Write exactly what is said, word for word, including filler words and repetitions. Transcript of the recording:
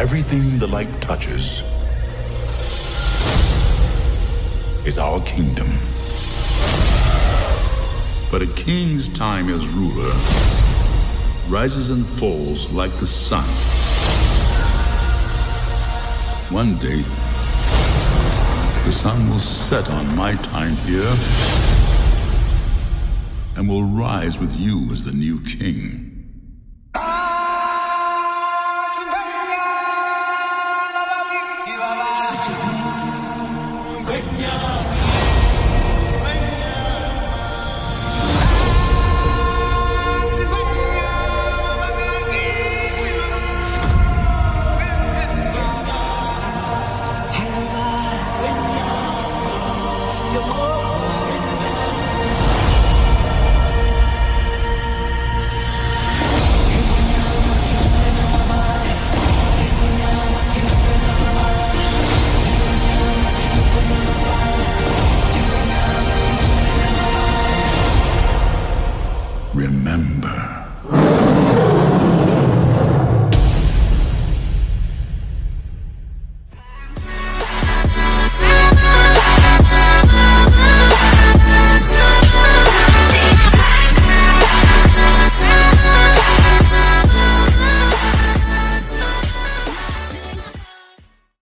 everything the light touches is our kingdom. But a king's time as ruler rises and falls like the sun. One day, the sun will set on my time here and will rise with you as the new king.